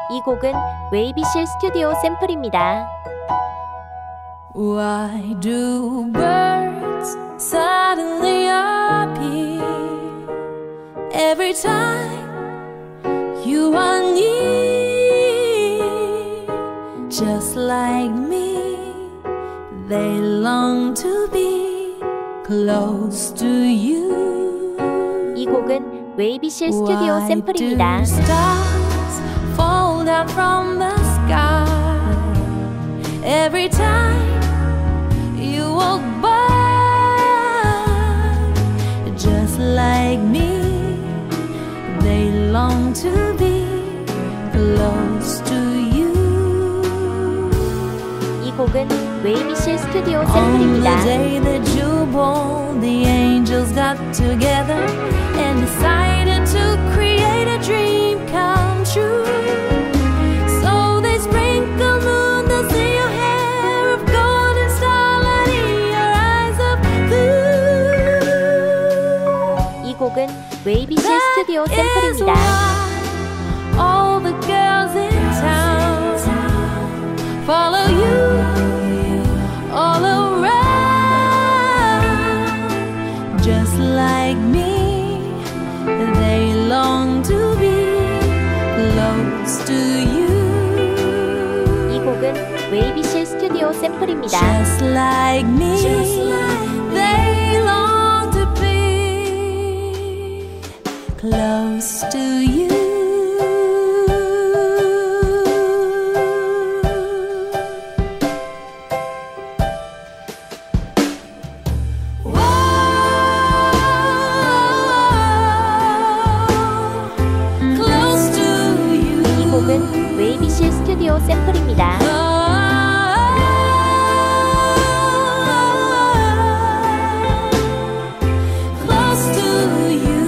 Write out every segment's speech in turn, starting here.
이 곡은 웨이비실 스튜디오 샘플입니다. Why do birds suddenly appear every time you are near? Just like me, they long to be close to you. 이 곡은 웨이비실 스튜디오 샘플입니다. Why do stars fall down from the sky every time you walk by? Just like me, they long to be close to you. 이 곡은 웨이비실 스튜디오 On 샘플입니다. the day that you were born, the angels got together and decided to create a dream come true. So they sprinkled moon dust in your hair of golden starlight in your eyes of blue. 이 곡은 웨이비실 스튜디오 That is 샘플입니다. why all the girls in town follow you all around. Just like me, they long to be close to you. 이 곡은 웨이비실 스튜디오 샘플입니다. Just like me, they long to be close to you. Close to you. 이 곡은 웨이비실 스튜디오 샘플입니다. Close to you.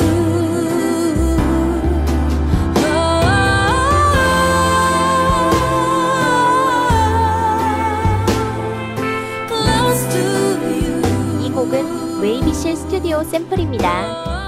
Close to you. 이 곡은 웨이비실 스튜디오 샘플입니다.